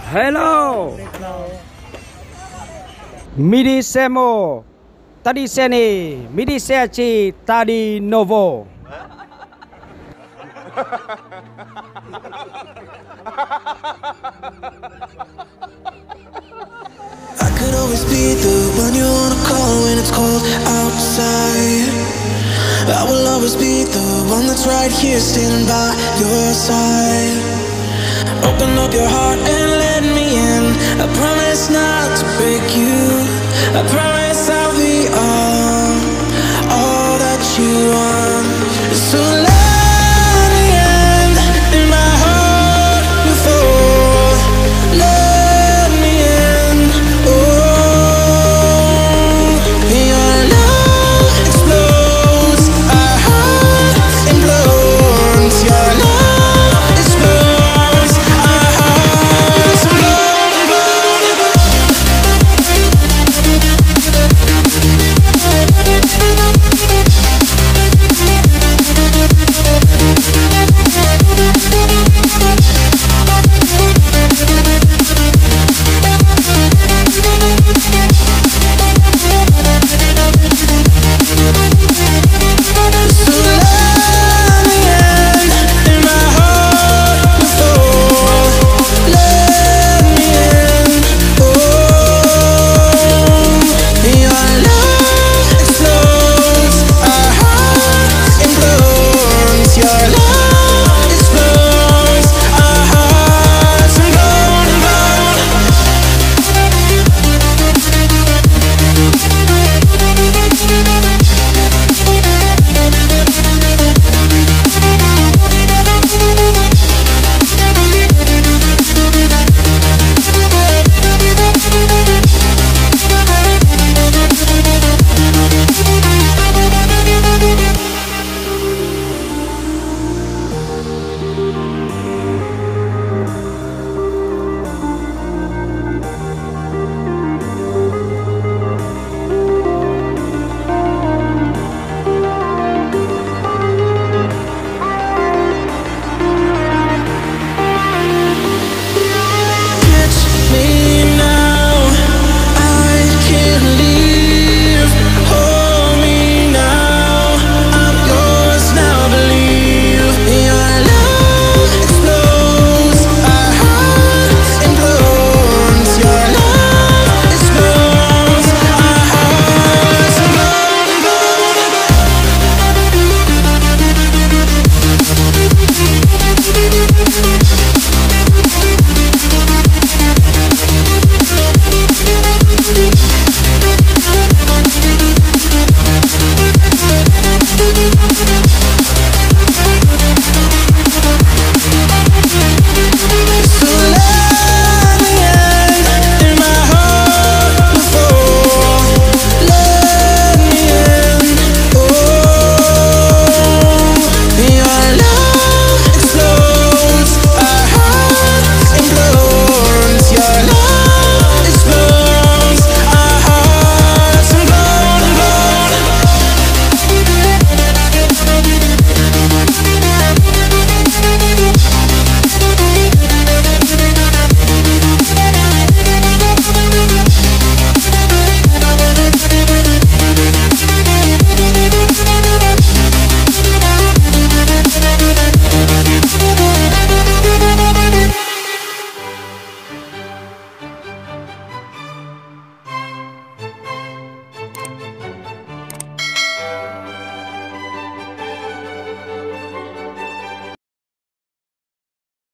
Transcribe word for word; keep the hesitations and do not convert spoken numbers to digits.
Hello. Midi Semo. Tadi seni. Midi Seaci. Tadi Novo. I could always be the one you wanna call when it's cold outside. I will always be the one that's right here standing by your side. Open up your heart and let me in. I promise not to break you. I promise I'll be all